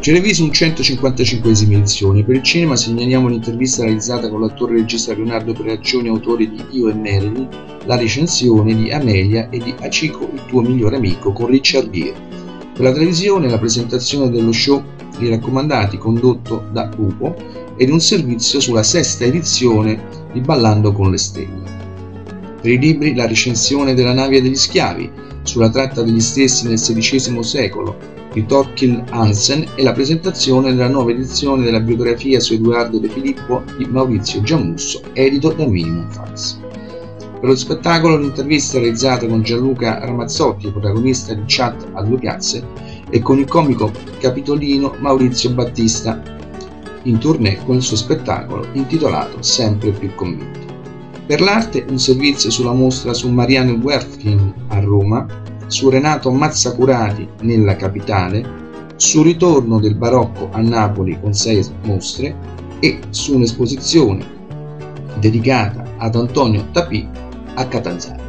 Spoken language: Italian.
Televisum 155esima edizione. Per il cinema segnaliamo l'intervista realizzata con l'attore e regista Leonardo Peraggioni, autore di Io e Merely, la recensione di Amelia e di Hachiko, il tuo migliore amico, con Richard Gere. Per la televisione la presentazione dello show I raccomandati condotto da Upo ed un servizio sulla sesta edizione di Ballando con le stelle. Per i libri la recensione della Navia degli schiavi, sulla tratta degli stessi nel XVI secolo, di Thorkild Hansen, e la presentazione della nuova edizione della biografia su Edoardo De Filippo di Maurizio Giamusso, edito da Minimum Files. Per lo spettacolo l'intervista realizzata con Gianluca Ramazzotti, protagonista di Chat a due piazze, e con il comico capitolino Maurizio Battista, in tournée con il suo spettacolo intitolato Sempre più convinto. Per l'arte un servizio sulla mostra su Marianne Werfking a Roma, su Renato Mazzacurati nella capitale, sul ritorno del barocco a Napoli con 6 mostre e su un'esposizione dedicata ad Antonio Tapì a Catanzaro.